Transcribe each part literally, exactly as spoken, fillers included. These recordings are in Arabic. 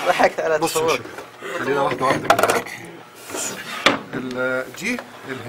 ضحكت على بصوا تصور. خلينا واحده واحده كده. ال- دي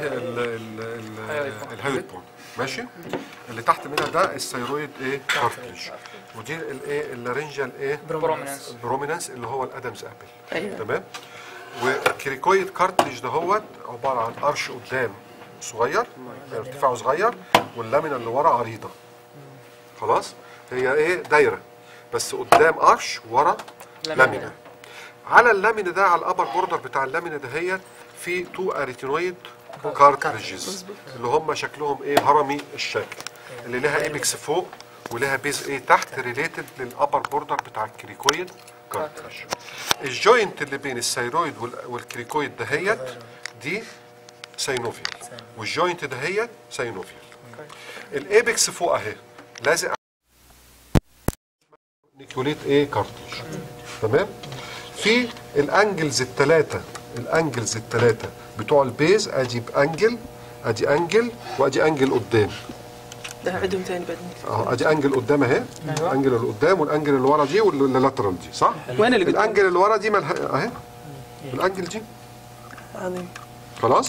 الهيليك بون ماشي. اللي تحت منها ده الثيرويد ايه كارتليج، ودي الايه اللارنجال ايه بروميننس بروميننس اللي هو الادمز ابل. أيوة. تمام. والكريكويد كارتليج دهوت عباره عن قرش قدام صغير ارتفاعه صغير، واللامينا اللي ورا عريضه. خلاص هي ايه دايره بس قدام قرش ورا لامينا. على اللامينا ده على الابر بوردر بتاع اللامينا دهيت في تو اريتينويد كارتريجز اللي هم شكلهم ايه هرمي الشكل، اللي لها ايبكس فوق ولها بيز ايه تحت ريليتد للابر بوردر بتاع الكريكويد كارتريج. الجوينت اللي بين الثيرويد والكريكويد دهيت دي ساينوفيل، والجوينت دهيت ساينوفيل. الايبكس فوق اهي لازق نيكوليت ايه كارتريج. تمام. في الانجلز الثلاثه الانجلز الثلاثه بتوع البيز، ادي انجل ادي انجل وادي انجل قدام. ده عدهم ثاني بعدين. اه ادي انجل قدام اهي. الانجل اللي قدام والانجل اللي ورا دي واللاترال دي صح؟ وين اللي الانجل اللي ورا دي مالها اهي الانجل دي. عظيم. خلاص؟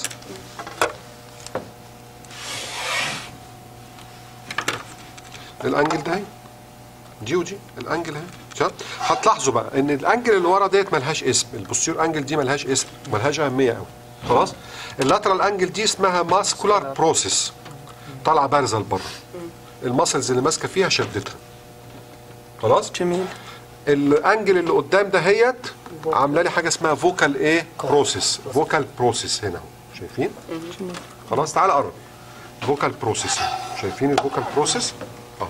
الانجل ده اهي دي ودي الانجل اهي. هتلاحظوا بقى ان الانجل اللي ورا ديت ملهاش اسم، البوستير انجل دي ملهاش اسم، ملهاش اهميه قوي. خلاص؟ اللاترال انجل دي اسمها ماسكولار بروسيس، طالعه بارزه لبره. الماسلز اللي ماسكه فيها شدتها. خلاص؟ جميل. الانجل اللي قدام دهيت عامله لي حاجه اسمها فوكال ايه بروسيس، فوكال بروسيس هنا اهو شايفين؟ خلاص تعالى قرب. فوكال بروسيس شايفين الفوكال بروسيس؟ اهو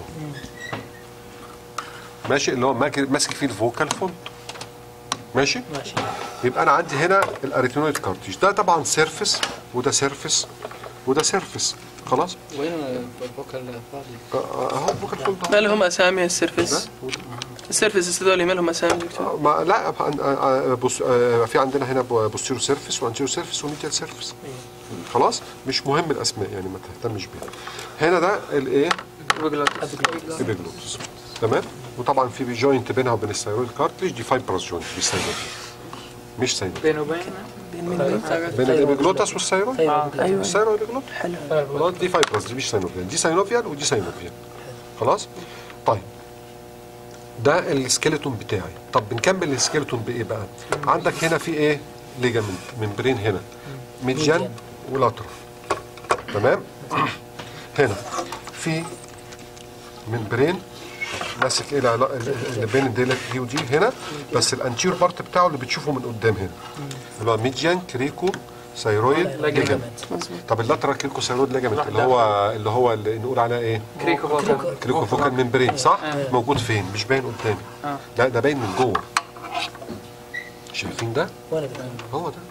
ماشي، اللي هو ماسك فيه الفوكال فونت. ماشي؟ ماشي. يبقى انا عندي هنا الاريتينويد كارتريج ده طبعا سيرفس وده سيرفس وده سيرفس. خلاص؟ وين الفوكال فاضي؟ اهو الفوكال فونت ما لهم اسامي السيرفس؟ السيرفس هذول ما لهم اسامي دكتور؟ ما لا بص في عندنا هنا بوستيرو سيرفس وانتيرو سيرفس وميديال سيرفس. خلاص؟ مش مهم الاسماء يعني ما تهتمش بيها. هنا ده الايه؟ الابيجلوتس. تمام؟ وطبعا في جوينت بينها وبين الثيرويد كارتريج دي فايبرس جوينت مش ساينوفيل. مش ساينوفيل. بينه وبين بين مين وبين؟ بين الابيجلوتس والثيرويد. ايوه الثيرويد والابيجلوتس. حلو. خلاص دي فايبرس دي مش ساينوفيل، دي ساينوفيال ودي ساينوفيال. خلاص؟ طيب ده السكيلتون بتاعي. طب بنكمل السكيلتون بايه بقى؟ عندك هنا في ايه؟ ليجامنت ممبرين هنا ميديان ولاترال. تمام؟ هنا في ممبرين ماسك ايه اللي بين الديلك دي ودي هنا، بس الانتير بارت بتاعه اللي بتشوفه من قدام هنا اللي هو ميديان كريكو ثيرويد ليجامنت. طب اللاترال كريكو ثيرويد ليجامنت اللي هو اللي هو اللي نقول عليه ايه؟ كريكو فوكال. كريكو فوكال ممبرين صح؟ آه. موجود فين؟ مش باين قدامي. آه. لا ده باين من جوه. شايفين ده؟ هو ده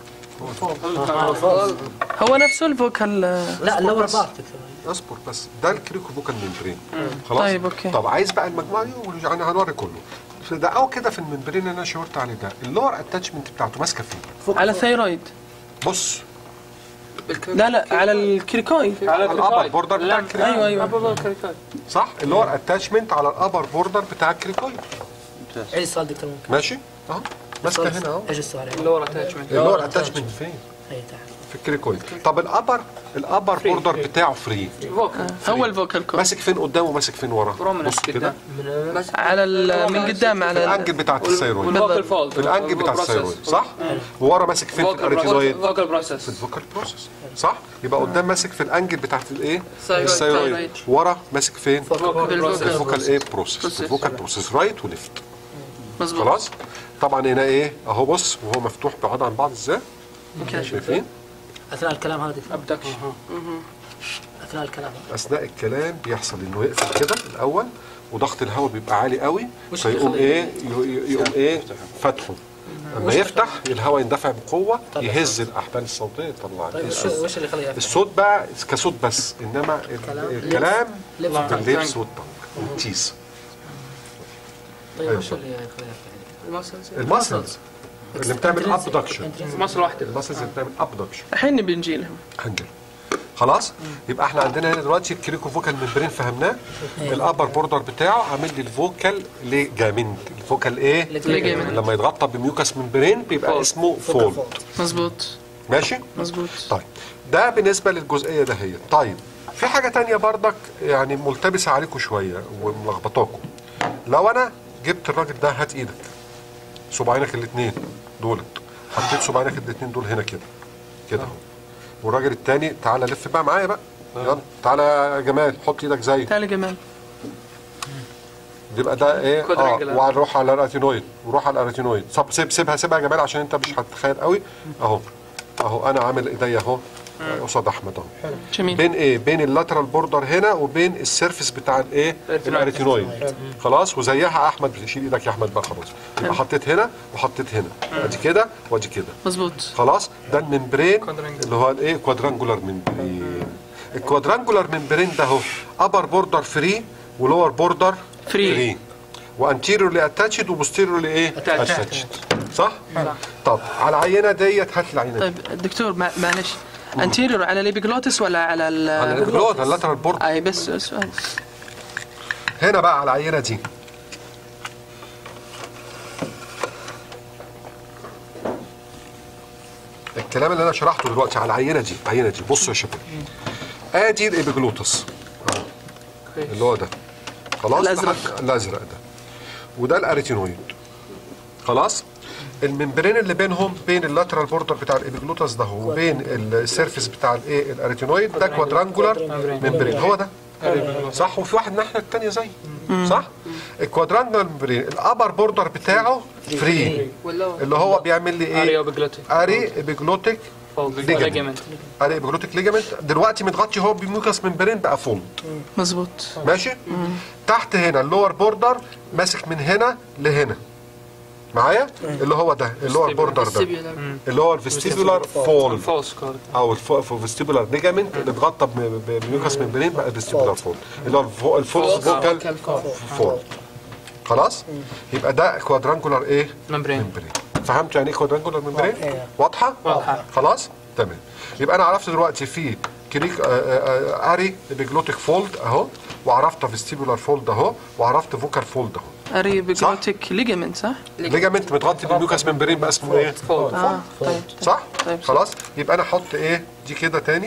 هو نفسه الفوكال. لا اللور بارت. اصبر بس ده الكريكو فوكال ممبرين. خلاص؟ طيب اوكي. طب عايز بقى المجموعه دي يعني هنوري كله. ده او كده في الممبرين اللي انا شاورت عليه ده اللور اتاتشمنت بتاعته ماسكه فين؟ على الثيرويد. بص لا لا على الكريكويد. على الابر بوردر بتاع الكريكويد. ايوه ايوه الكريكويد صح؟ اللور اتاتشمنت على الابر بوردر بتاع الكريكويد. عيد السؤال دكتور ممكن. ماشي؟ اهو ماسكه هنا اهو. ايش السؤال؟ اللور اتاتشمنت. اللور اتاتشمنت فين؟ اي تحت في الكريكويد. طب الابر الابر بوردر بتاعه فري. هو الفوكال كورد. ماسك فين قدام وماسك فين ورا؟ بص كده على من قدام على الانجل بتاعت الثيرويد. والفوكال فولد. الانجل بتاع الثيرويد صح؟ وورا ماسك فين في الاريتينويد؟ فوكال في بروسيس. الفوكال بروسيس صح؟ يبقى قدام ماسك في الانجل بتاعت الايه؟ الثيرويد. الثيرويد. ورا ماسك فين؟ فوكال بروسيس. الفوكال ايه بروسيس. الفوكال بروسيس رايت وليفت. مظبوط. خلاص؟ طبعا هنا ايه؟ اهو بص وهو مفتوح بعاد عن بعض ازاي؟ شايفين؟ اثناء الكلام هذا ابدكشن. اثناء الكلام اثناء الكلام بيحصل انه يقفل كده الاول وضغط الهواء بيبقى عالي قوي وش اللي فيقوم يخليه ايه ي- يقوم ايه فتحه. لما يفتح الهواء يندفع بقوه يهز الاحبال الصوتيه يطلع طيب وش الصوت. وش اللي يخليه يفتح؟ الصوت بقى كصوت بس انما ال- الكلام لبس. باللبس والطنق والتيز. طيب وش اللي يخليه يفتح؟ الماسلز اللي بتعمل ابدكشن. مصر واحده. الماسلز اللي بتعمل ابدكشن الحين نبي نجي لهم. هنجل خلاص. يبقى احنا عندنا هنا دلوقتي الكريكو فوكال ممبرين فهمناه. الابر بوردر بتاعه عامل لي الفوكال ليجامنت. الفوكال ايه؟ ليجامنت. لما يتغطى بميوكس ممبرين بيبقى اسمه فولد. مظبوط ماشي؟ مظبوط. طيب ده بالنسبه للجزئيه دهيت. طيب في حاجه تانية بردك يعني ملتبسه عليكم شويه وملخبطاكم. لو انا جبت الراجل ده، هات ايدك صباعينك الاثنين دولت، حطيت صباعينك الاثنين دول هنا كده كده اهو، والراجل الثاني تعالى لف بقى معايا بقى، يلا تعالى يا جمال حط ايدك زي تعالى جمال. يبقى ده ايه؟ اه كوادرانجلر. وهنروح على الاراتينويد وروح على الاراتينويد. طب سيب سيبها سيبها يا جمال عشان انت مش هتتخيل قوي. اهو اهو انا عامل ايديا اهو قصاد احمد اهو. جميل. بين ايه؟ بين اللاترال بوردر هنا وبين السيرفيس بتاع الايه؟ الاريتينويد. خلاص. وزيها احمد، شيل ايدك يا احمد بقى خلاص. يبقى حطيت هنا وحطيت هنا، ادي كده وادي كده. مظبوط. خلاص. ده الممبرين Quadrangular. اللي هو الايه؟ كوادرانجولار ممبرين. الكوادرانجولار ممبرين ده اهو ابر بوردر فري ولور بوردر فري، وانتيريورلي اتاتشد وبوستيريورلي ايه؟ اتاتشد. صح؟ طب على العينه ديت هات العينه. طيب دكتور مع- معلش، انتيريور على الابيجلوتس ولا على ال على الجلوت على اللاترال بوردر. اي بس سؤال. هنا بقى على العينه دي الكلام اللي انا شرحته دلوقتي على العينه دي، العينه دي بصوا يا شباب، ادي الابيجلوتس اللي هو ده خلاص، الأزرق. لحد- الازرق ده، وده الاريتينويد. خلاص. الممبرين اللي بينهم بين اللاترال بوردر بتاع الابيجلوتس ده وبين السيرفيس بتاع الايه الاريتينويد ده كوادرانجولار ممبرين. هو ده صح. وفي واحد الناحيه الثانيه زي صح. الكوادرانجولار ممبرين الابر بوردر بتاعه فري اللي هو بيعمل لي ايه؟ اريوبيجلوتيك اري ابيجلوتيك ليجامنت. اري ابيجلوتيك ليجامنت دلوقتي متغطي هو بميوكس ممبرين بقى فولد. مظبوط. ماشي. تحت هنا اللور بوردر ماسك من هنا لهنا معايا، اللي هو ده اللور بوردر ده اللي هو الفيستيبولار فولد فولس كورد. او الفيستيبولار ليجامنت اللي اتغطى بم- بميوكس ممبرين بقى الفيستيبولار فولد اللي هو الفو- الفولس فوكال فولد. خلاص. يبقى ده كوادرانجولار ايه؟ ممبرين. ممبرين. فهمت يعني ايه كوادرانجولار ممبرين؟ إيه. واضحه؟ واضحة. خلاص تمام. يبقى انا عرفت دلوقتي في كريك آه، آه، آه، اري ابيجلوتيك فولد اهو، وعرفت فيستيبولار فولد اهو، وعرفت فوكال فولد اهو. اري بيجلوتيك ليجامنت صح؟ ليجامنت متغطي بالميوكس ممبرين بقى اسمه ايه؟ فولد. اه طيب. صح؟ طيب. خلاص. يبقى انا احط ايه دي كده تاني.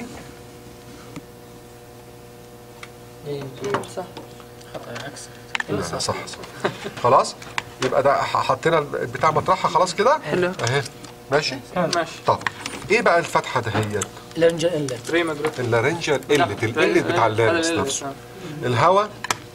صح. خطأ عكس. لا صح صح. خلاص. يبقى ده ح- حطينا البتاع مطرحها خلاص كده حلو. اهي. ماشي. ماشي. طب ايه بقى الفتحه دهيت؟ لارنجا انلت. ريما جروت. اللارنجال قلت القلت بتاع اللارنس نفسه. الهواء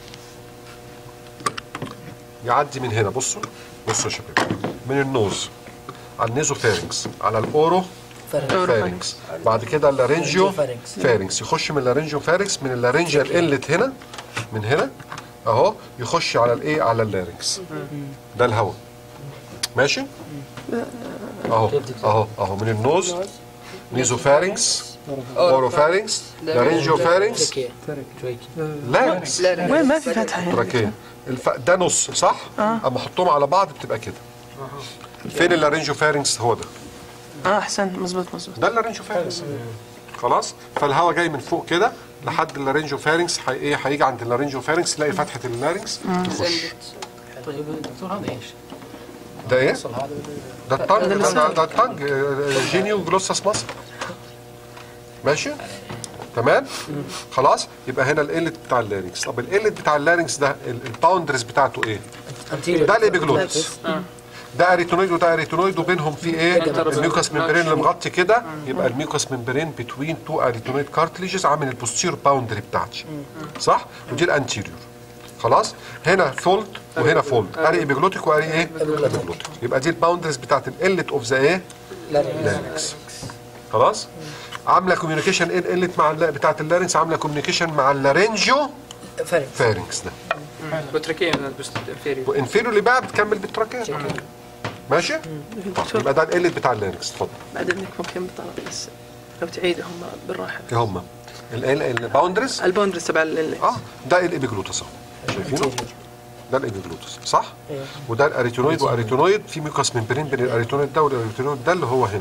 يعدي من هنا. بصوا بصوا يا شباب، من النوز على النيزو فارنكس على الاورو فارنكس، بعد كده اللارنجيو فارنكس. فارنكس، يخش من اللارنجيو فارنكس من اللارنجيال انلت هنا من هنا اهو، يخش على الايه على اللارنكس. ده الهواء. ماشي. اهو اهو اهو من النوز نيزو فارنكس اورو فارنكس لارنجيو فارنكس تركيا. تركيا. لارنكس. وين ما في فتحه هنا؟ تراكيه. الف... ده نص صح؟ اما احطهم على بعض بتبقى كده. فين اللارنجيو فارنكس؟ هو ده. اه احسنت. مظبوط مظبوط. ده اللارنجيو فارنكس. خلاص. فالهواء جاي من فوق كده لحد اللارنجيو فارنكس. حي... ايه هيجي عند اللارنجيو فارنكس تلاقي فتحه اللارنكس تخش. طيب دكتور هذا ايش؟ ده ايه؟ وصل هذا ده الطنج. ده, ده, ده الطنج آه، جينيو جلوسس مصر. ماشي. تمام. خلاص. يبقى هنا القلت بتاع اللارنكس. طب القلت بتاع اللارنكس ده ال- الباوندرز بتاعته ايه؟ انتيريور. ده الابيجلوتس. ده اريتونويد وده اريتونويد وبينهم في ايه؟ الميوكس ممبرين اللي مغطي كده. يبقى الميوكس ممبرين بتوين تو اريتونويد كارتليجز عامل البوستير باوندري بتاعتي. صح؟ ودي الانتيريور. خلاص. هنا فولد وهنا فولد. اري ابيجلوتيك واري ايه؟ ابيجلوتيك. يبقى دي الباوندرز بتاعت القلت اوف ذا ايه؟ لارنكس. خلاص. عامله كوميونيكيشن ايه القلت مع الل- بتاعت اللارنكس؟ عامله كوميونيكيشن مع اللارنجيو فارنكس. فارنكس ده. بتركيا بس انفيريور. وانفيريور اللي بقى بتكمل بالتراكيه. ماشي؟ طب يبقى ده القلت بتاع اللارنكس. اتفضل. بعد اذنك ممكن بطلب بس لو تعيدهم بالراحه. ايه هم؟ الباوندرز. البوندرز تبع ال اه ده الابيجلوتس اهو. شايفينه؟ ده الابيجلوتس صح؟ وده الاريتونويد واريتونويد في ميوكس ممبرين بين الاريتونويد ده والاريتونويد ده اللي هو هنا ده.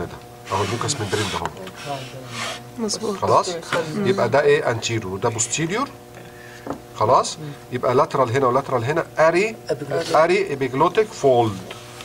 اهو الميوكس ممبرين ده اهو. مظبوط. خلاص يبقى ده ايه انتيريور وده بوستيريور. خلاص يبقى لاترال هنا ولاترال هنا اري اري ايبيجلوتيك فولد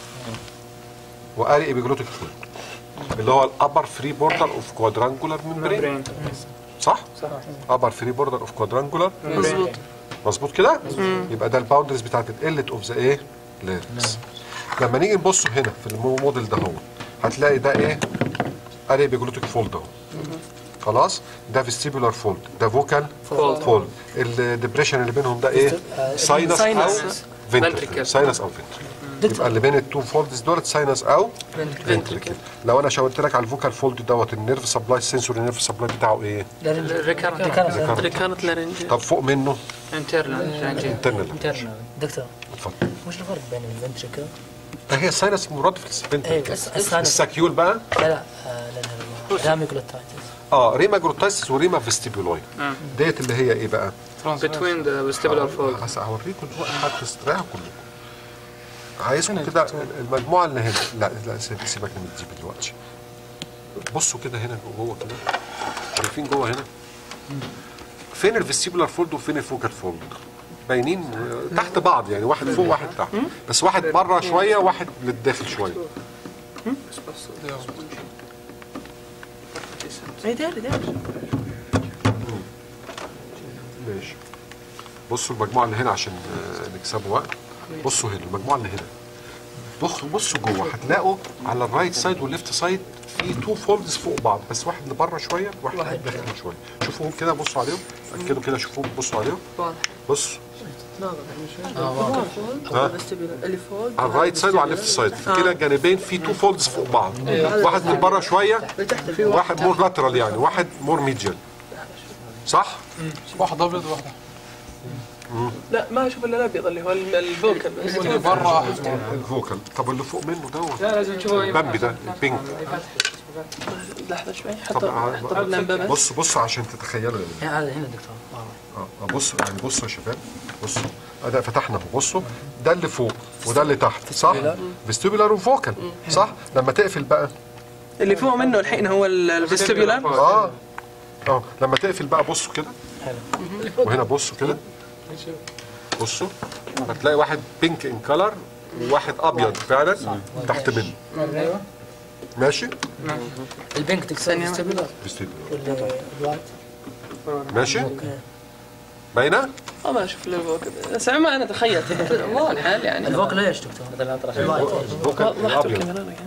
واري ايبيجلوتيك فولد اللي هو الابر فري بوردر اوف كوادرانجولار ممبرين. صح؟ صح. ابر فري بوردر اوف كوادرانجولار مظبوط. مظبوط كده؟ يبقى ده الباوندرز بتاعت القلت اوف ذا ايه؟ ليركس. لما نيجي نبص هنا في الموديل ده هو هتلاقي ده ايه؟ اري ايبيجلوتيك فولد اهو. خلاص ده فيستيبولار فولد ده فوكال فولد. الدبريشن اللي بينهم ده ايه؟ ساينس او فنتريكل. ساينس او فنتريكل. يبقى اللي بين التو فولدز دولت ساينس او فنتريكل. لو انا شاورت لك على الفوكال فولد دوت النيرف سبلاي السنسوري النيرف سبلاي بتاعه ايه؟ ريكارنت ريكانت لارنج. طب فوق منه انترنال انترنال. انترنال. دكتور اتفضل. وش الفرق بين الفنتريكل؟ هي الساينس مرادف للفنتريكل. ايه بس الساينس الساكيول بقى لا لا آه، لان راميكولوتايتس. اه ريما جروتايسس وريما فيستيبولوي ديت اللي هي ايه بقى؟ between the vestibular fold. هسه هوريكم دلوقتي هتستريحوا كلكم. عايزكم كده المجموعه اللي هنا لا لا سيبك من دي دلوقتي. بصوا كده هنا جوه كده شايفين جوه هنا فين الفيستيبولار فولد وفين الفوكال فولد؟ باينين تحت بعض يعني واحد فوق واحد تحت بس واحد بره شويه واحد للداخل شويه. ايه داري داري. ماشي. بصوا المجموعه اللي هنا عشان نكسبوا وقت. بصوا هنا المجموعه اللي هنا بصوا بصوا جوه هتلاقوا على الرايت سايد والليفت سايد في تو فولدز فوق بعض بس واحد لبره شويه وواحد داخل شويه. شوفوهم كده بصوا عليهم اكدوا كده شوفوهم بصوا عليهم. بص اللي فوق على الرايت سايد وعلى الليفت سايد في كلا الجانبين في تو فولدز فوق بعض واحد من بره شويه واحد مور لاترال يعني واحد مور ميديال. صح؟ واحد ابيض وواحد لا ما اشوف الا الابيض اللي هو الفوكال اللي بره الفوكال. طب اللي فوق منه دوت لا لازم تشوفه بامبي ده البينك. لحظه شوي طب حط حط اللمبه بس. بص بص عشان تتخيلوا يعني. هذا هنا دكتور. اه بصوا يعني بصوا يا شباب بصوا ادي فتحنا اهو. بصوا ده اللي فوق وده اللي تحت صح؟ فيستيبولار وفوكال صح؟ لما تقفل بقى اللي فوق منه الحين هو الفيستيبولار. اه اه لما تقفل بقى بصوا كده وهنا بصوا كده بصوا هتلاقي واحد بينك ان كلر وواحد ابيض فعلا تحت منه. ماشي؟ البنك تكسر فيستيبولار فيستيبولار الوايت ماشي؟ باينه؟ اه ما اشوف الفوكال بس ما انا تخيلت واضح يعني. الفوكال ليش دكتور؟ الفوكال ضحكت الابيض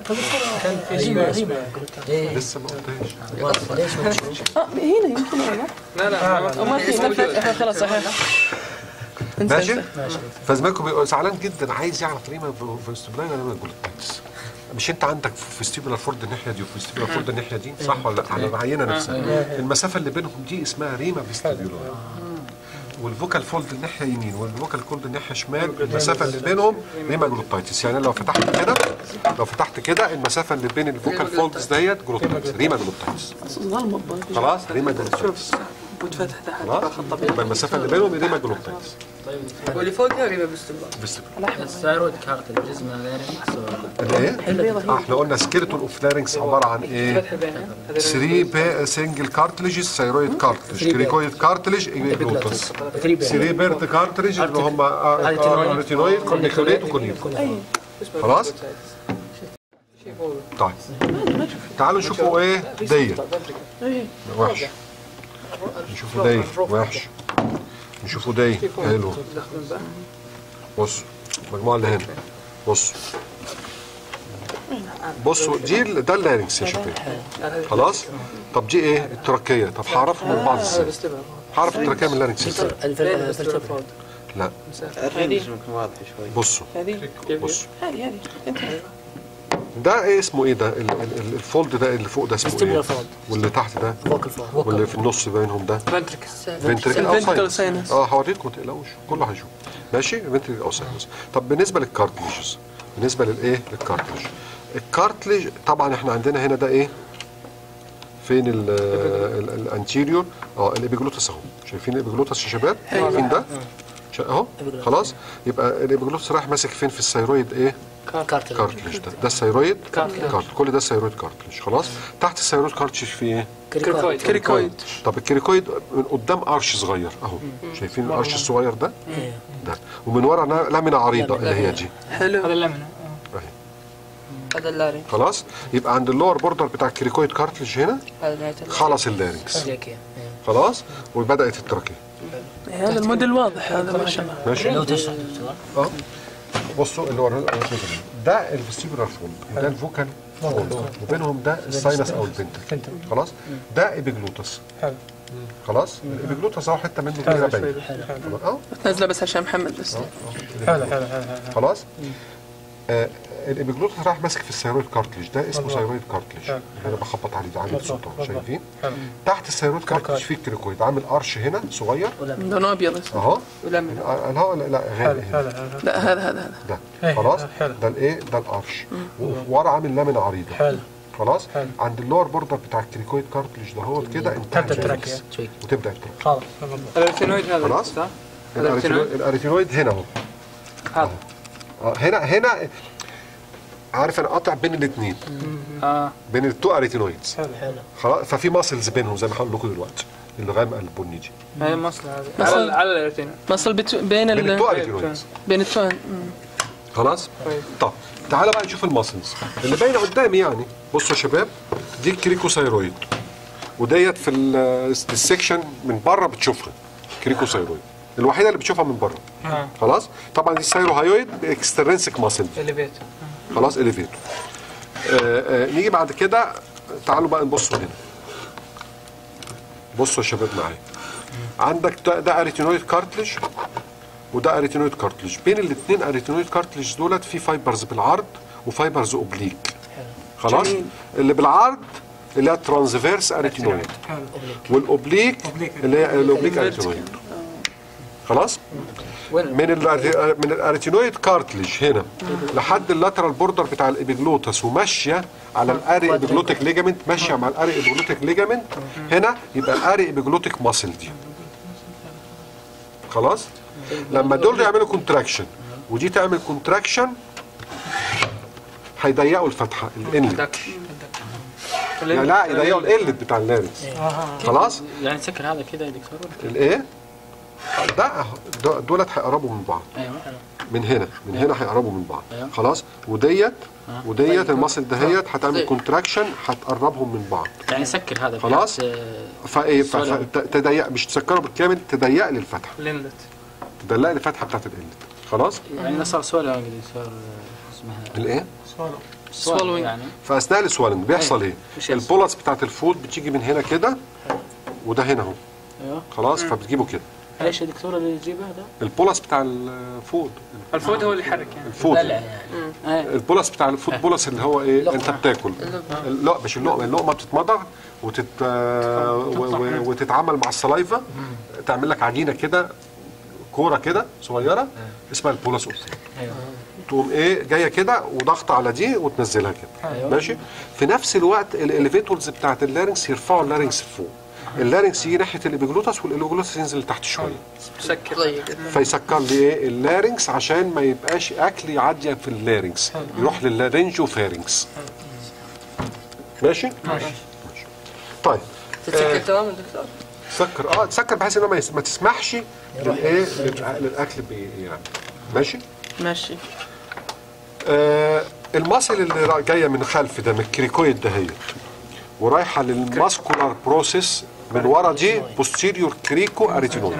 الكاميرا ليه؟ لسه ما قلتهاش. ليش ما تشوف؟ اه هنا يمكن والله لا لا ما في نفس خلاص صحيح. ماشي؟ فزمانكم بيبقى زعلان جدا عايز يعرف ريما فيستيبولار ولا ريما جلوتايتس. مش انت عندك فيستيبولار فورد الناحيه دي وفيستيبولار فورد الناحيه دي صح ولا لا؟ على العينه نفسها المسافه اللي بينهم دي اسمها ريما فيستيبولار والفوكال فولد الناحيه يمين والفوكال فولد الناحيه شمال المسافه اللي بينهم ريما جلوتايتس. يعني لو فتحت كده لو فتحت كده المسافه اللي بين الفوكال فولدز ديت جلوتايتس ريما جلوتايتس. ظلمه خلاص ريما جلوتايتس وتفتح تحت خلاص يبقى المسافه اللي بينهم ريما جلوتايتس. واللي فوقها ريما فيستيبولار. فيستيبولار الثايرويد كارتل جزء من اللارynx الايه؟ اه احنا قلنا سكيلتون اوف لارynx عباره عن ايه؟ فتح بينها ثلاثة سنجل كارتليجز ثايرويد كارتليج كريكويد كارتليج ايبيجلوتس ثلاثة بيرت كارتليج اللي هم ريتينويد كورنيكوليت وكونيل. خلاص؟ طيب تعالوا نشوفوا ايه ديت وحش نشوفوا دي وحش نشوفوا دي حلو. بصوا المجموعه اللي هنا بصوا بصوا دي ده اللارynx يا شباب. خلاص طب دي ايه التراكيه؟ طب هعرفهم من بعض ازاي؟ هعرف التراكيه من اللارynx ازاي؟ لا هذه بصوا بصوا هذه هذه انت ده ايه اسمه ايه ده ال- ال- الفولد ده اللي فوق ده اسمه ايه؟ واللي تحت ده واللي في النص بينهم ده فنتريكل فنتريكل او الفنتريكل ساينس. ساينس. اه هوريكم ما تقلقوش كله هيشوف. ماشي فنتريكل او ساينس. طب بالنسبه للكارتليجز بالنسبه للايه للكارتليج الكارتليج طبعا احنا عندنا هنا ده ايه فين الانتيريور اه الابيجلوتس اهو. شايفين الابيجلوتس يا شباب؟ شايفين ده اهو. خلاص يبقى الابيجلوتس رايح ماسك فين في الثيرويد ايه كارتلج. كارتلج ده ده الثيرويد كارتلج. كارت كل ده الثيرويد كارتلج. خلاص. تحت الثيرويد كارتلج في ايه؟ كريكويد. كريكويد. طب الكريكويد من قدام قرش صغير اهو، شايفين القرش الصغير ده؟ ده ومن ورا لامينا عريضه اللي هي دي حلو. هذا اللمنة. اهي. هذا اللاري. خلاص. يبقى عند اللور بوردر بتاع الكريكويد كارتلج هنا هذا نهاية اللاري. خلص اللارنكس. تراكية. خلاص. وبدات التراكيه. هذا الموديل واضح هذا ما شاء الله. ماشي. لو تشرح دكتور. اه بصوا اللي ورا ده الفيستيبولار فولد وده الفوكال فولد وبينهم ده الساينس او البنتل. خلاص. ده ايبيجلوتس. حلو. خلاص. الايبيجلوتس اهو حته منه كده باين. اه نازله بس عشان محمد بس. حلو حلو حلو خلاص. آه الابيجلوتس راح ماسك في الثيرويد كارتلج ده اسمه ثيرويد كارتلج اللي انا بخبط عليه ده عامل صوت اهو شايفين. شايفين تحت الثيرويد كارتلج في الكريكويد عامل قرش هنا صغير لونه ابيض اهو ولمنة. الهواء لا لا غالي هنا لا هذا هذا هذا ده خلاص. ده الايه ده القرش ورا عامل لامينا عريضه. حلو. خلاص. عند اللور بوردر بتاع الكريكويد كارتلج ده هو كده انتهى تبدأ التراكية. اللارنكس. وتبدا التراكية. خلاص. الارتينويد هذا خلاص. صح؟ الاريتينويد الاريتينويد هنا اهو. هذا. آه، هنا هنا عارف انا قاطع بين الاثنين اه بين التو اريتينويدز. حلو. خلاص. ففي ماسلز بينهم زي ما هقول لكم دلوقتي اللي غامقه البني دي هاي المصلة هذه. مصل. على على الارتينويد. مصل بتو... بين بين التو ال... اريتينويدز. بين التوين. خلاص. طب تعالى بقى نشوف الماسلز اللي باينه قدامي يعني. بصوا يا شباب دي الكريكوثايرويد وديت في ال- السكشن من بره بتشوفها كريكوثايرويد الوحيده اللي بتشوفها من بره. اه خلاص. طبعا دي الثايروهايويد اكسترنسك ماسل الليفيت. خلاص اليفيتور. آه آه نيجي بعد كده تعالوا بقى نبصوا هنا. بصوا يا شباب معايا عندك ده, ده اريتينويد كارتلج وده اريتينويد كارتلج. بين الاثنين اريتينويد كارتلج دولت في فايبرز بالعرض وفايبرز اوبليك. خلاص. اللي بالعرض اللي هي ترانسفيرس اريتينويد والاوبليك اللي هي الاوبليك اريتينويد. خلاص. من ال من الاريتينويد كارتلج هنا لحد اللاترال بوردر بتاع الابيجلوتس وماشيه على الاري ابيجلوتيك ليجامنت ماشيه مع الاري ابيجلوتيك ليجامنت هنا يبقى الاري ابيجلوتيك ماسل دي. خلاص. لما دول يعملوا كونتراكشن ودي تعمل كونتراكشن هيضيقوا الفتحه الانلت. لا لا يضيقوا الانلت بتاع اللارنكس. خلاص. يعني تسكر هذا كده يا دكتور. الايه ده أهو، دولت هيقربوا من بعض ايوه. من هنا من هنا هيقربوا من بعض. أيوة. خلاص. وديت آه. وديت المصل دهيت هتعمل طيب. كونتراكشن هتقربهم من بعض. يعني سكر هذا. خلاص. بحيث، آه، فايه السؤال تضيق مش تسكره بالكامل تضيق لي الفتحه الانلت. تضيق لي الفتحه بتاعت الانلت. خلاص. يعني صار سؤال قد صار آه، اسمها الايه سوالو يعني. فاثناء السوالنج بيحصل ايه مش يحصل. البولس بتاعت الفود بتيجي من هنا كده وده هنا اهو. ايوه. خلاص. فبتجيبه كده ليش يا دكتور اللي يجيبه هذا؟ البولس بتاع الفود الفود هو اللي يحرك يعني. الفود دلع يعني. ايه. البولس بتاع الفود بولس اللي هو ايه انت بتاكل اللقمه مش اللقمه اللقمه بتتمضغ وتت و- و- وتتعامل مع السلايفا تعمل لك عجينه كده كوره كده صغيره اسمها البولس اوف فود. ايوه. تقوم ايه جايه كده وضغط على دي وتنزلها كده. أيوة. ماشي. في نفس الوقت الاليفيتورز بتاعت اللارنكس يرفعوا اللارنكس لفوق. اللارنكس يجي ناحيه الابيجلوتس والابيجلوتس ينزل لتحت شويه مسكر. فيسكر لي ايه اللارنكس عشان ما يبقاش اكل يعدي في اللارنكس يروح لللارنجوفارنكس. ماشي. ماشي. طيب تتسكر تمام يا دكتور؟ تسكر اه تسكر بحيث انها ما يس- ما تسمحش للايه للأ- للاكل بايه يعني. ماشي. ماشي. آه المصل اللي را- جايه من خلف ده من الكريكويد دهيت ورايحه للماسكولار بروسيس من ورا دي بوستيريور كريكو اريتينويد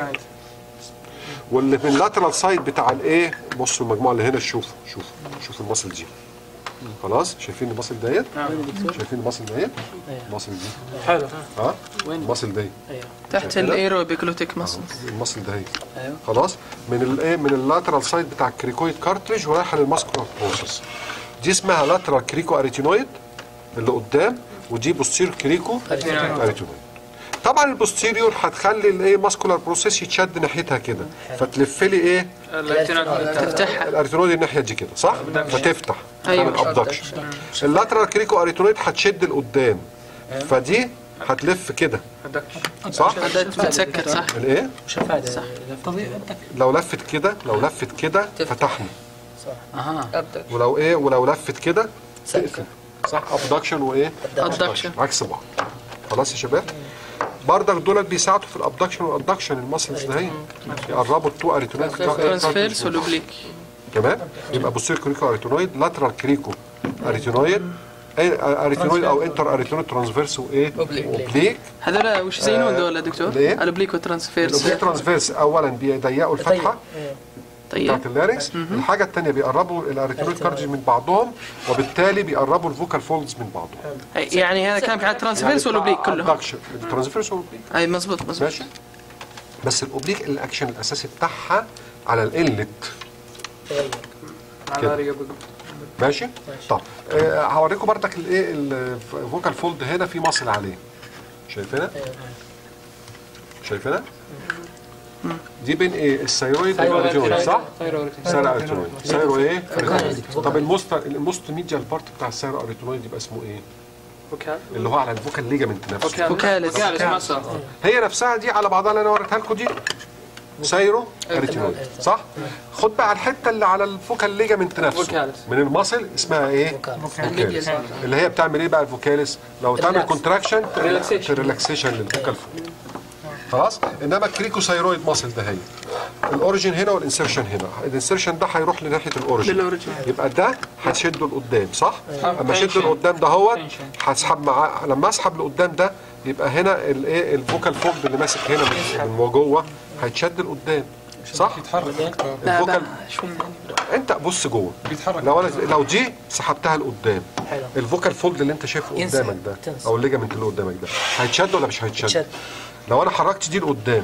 واللي من اللاترال سايد بتاع الايه بصوا المجموعه اللي هنا شوفوا شوفوا شوفوا المصل دي. خلاص. شايفين المصل ديت شايفين المصل ديت المصل دي حلو. ها وين؟ المصل دي ايوه. تحت آه، الايروبيكلوتيك ماسل. المصل دهيت. ايوه. خلاص. من الايه من اللاترال سايد بتاع الكريكويد كارتريج ورايحه للماسكولار بروسيس دي اسمها لاترال كريكو اريتينويد اللي قدام ودي بوستيريور كريكو اريتينويد. طبعا البوستيريور هتخلي الايه ماسكولار بروسيس يتشد ناحيتها كده فتلف لي ايه الارتينويد. تفتحها. الاريتينويد الناحيه دي كده صح فتفتح أيوة. تعمل ابدكشن. اللاترال كريكو اريتينويد هتشد لقدام فدي هتلف كده صح هذا بتسكر صح. الايه وش الفائده؟ طبيعي. لو لفت كده لو لفت كده فتحنا اها ابدا ولو ايه ولو لفت كده تقفل. صح، ابدكشن وايه؟ ادكشن. عكس بعض. خلاص يا شباب. بردك دولت بيساعدوا في الابدكشن والادكشن المسلز ده، هي يقربوا التو اريتونويد ترانسفيرس والاوبليك. تمام. يبقى بوستير كريكو اريتونويد، لاترال كريكو اريتونويد، اريتونويد او انتر اريتونويد ترانسفيرس وايه؟ اوبليك. هذول وش زينون دول يا دكتور؟ ليه؟ الاوبليك والترانسفيرس. الاوبليك ترانسفيرس اولا بيضيقوا الفتحه طيب بتاعت اللارينكس. الحاجه الثانيه بيقربوا الاريتونويد كارديج من بعضهم، وبالتالي بيقربوا الفوكال فولدز من بعضهم. يعني هذا كان على الترانسفيرس والاوبليك كلهم. الترانسفيرس والاوبليك اي مزبوط مزبوط. ماشي. بس الاوبليك الاكشن الاساسي بتاعها على الانلت. على ماشي. طب آه هوريكم بردك الايه الفوكال فولد هنا في مصل عليه. شايفينها؟ شايفينها؟ دي بين ايه؟ الثايرويد والاريتونويد، صح؟ ثايرو اريتونويد. ثايرو ايه؟ طب الموست الموست ميديال بارت بتاع الثايرو اريتونويد يبقى اسمه ايه؟ فوكال. اللي هو على الفوكال ليجامنت نفسه. فوكالس. فوكالس هي نفسها دي على بعضها اللي انا وريتها لكم دي ثايرو اريتونويد، صح؟ خد بقى الحته اللي على الفوكال ليجامنت نفسه فوكالس. من المصل اسمها ايه؟ فوكالس. اللي هي بتعمل ايه بقى الفوكالس؟ لو تعمل كونتراكشن ريلاكسيشن للفوكال فولد. خلاص. انما الكريكوثايرويد ماسل ده هي الاوريجين هنا والانسرشن هنا. الانسرشن ده هيروح لناحيه الاوريجين، للأوريجين. يبقى ده هتشده لقدام، صح؟ اما اشد لقدام ده هو هسحب معاه. لما اسحب لقدام ده يبقى هنا الايه الفوكال فولد اللي ماسك هنا من من جوه هيتشد لقدام، صح؟ بيتحرك. لا الفوكال بقى شوي انت بص جوه. بيتحرك. لو انا لو دي سحبتها لقدام، الفوكال فولد اللي انت شايفه قدامك ده او الليجامنت اللي قدامك ده هيتشد ولا مش هيتشد؟ لو انا حركت دي لقدام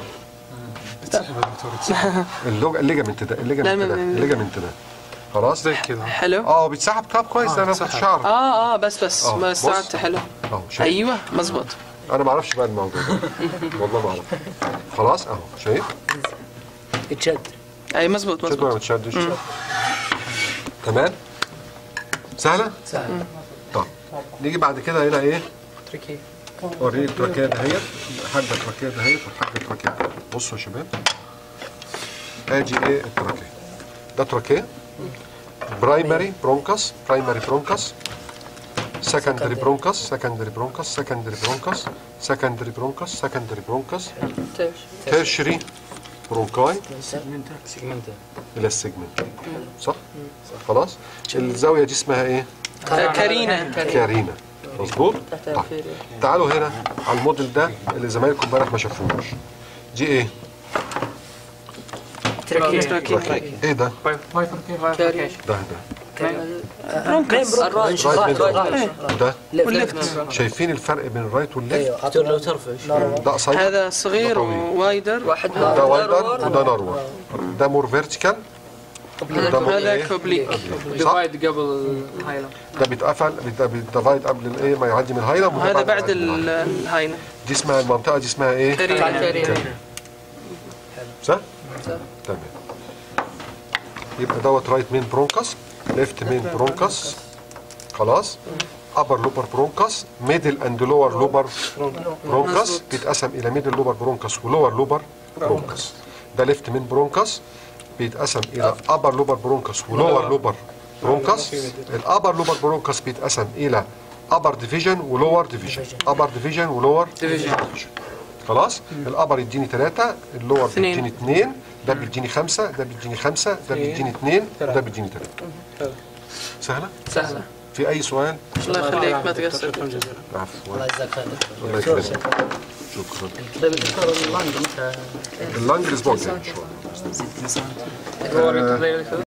اللوج- الليجامنت ده الليجامنت لا، ده ما- الليجامنت ده خلاص زي كده. حلو. اه بيتسحب. طب كويس، ده انا كنت شعر. اه اه بس بس آه، ما بص. استوعبت. حلو. اهو شايف. ايوه مزبوط. انا ما اعرفش بقى الموضوع ده والله ما اعرف. خلاص اهو شايف. يتشد. اي مزبوط شد ولا ما مزبوط. تشدش؟ تمام. سهله. سهل. طب نيجي بعد كده هنا ايه؟ تركي. وريني التراكيه دهيت. حاجه التراكيه دهيت وحاجه التراكيه دهيت. بصوا يا شباب، ادي ايه التراكيه. ده تراكيه برايمري برونكس، برايمري برونكس، سكندري برونكس، سكندري برونكس، سكندري برونكس، سكندري برونكس، سكندري برونكس، تيرش. تيرشري برونكاي سيجمنتا سيجمنتا الى السيجمنت، صح؟ خلاص. الزاويه دي اسمها ايه؟ كارينا. كارينا. مظبوط. طيب تعالوا هنا على الموديل ده اللي زمايلكم امبارح ما شافوهوش. دي ايه؟ تراكي. ايه ده؟ كاري. ده ده برونكس. الرايت. رايت رايت. ميد وده. والليفت. شايفين الفرق بين الرايت والليفت؟ دكتور لو ترفش. ده قصير، هذا صغير طويل. ووايدر. واحد ده وايدر وده نروى. ده مور فيرتيكال وده مور هذا ايه؟ كوبليك. صح؟ ديفايد قبل الهايلاند. ده بيتقفل بيت- بيتديفايد قبل الايه ما يعدي من الهايلم، وده وهذا ما بعد يعدي من الهايلم. ال- الهاينة. دي اسمها المنطقه دي اسمها ايه؟ كارينا. كاري. صح؟ تمام. يبقى دوت رايت مين برونكس، ليفت مين برونكس، خلاص. ابر لوبر برونكس، ميدل اند لور لوبر برونكس، بيتقسم الى ميدل لوبر برونكس ولور لوبر برونكس. ده ليفت مين برونكس بيتقسم الى ابر لوبر برونكس ولور لوبر برونكس. الابر لوبر برونكس بيتقسم الى ابر ديفيجن ولور ديفيجن، ابر ديفيجن ولور ديفيجن. خلاص. الابر يديني ثلاثة، اللور اثنين. بيديني اثنين، ده بيديني خمسة، ده بيديني خمسة، ده بيديني اثنين، وده بيديني ثلاثة. سهلة؟ سهلة. في أي سؤال؟ الله يخليك ما تقصر. عفوا. الله يجزاك خير. الله يكرمك. شكرا. طيب دكتور اللانج متى؟ اللانج الأسبوع الجاي إن شاء الله. هو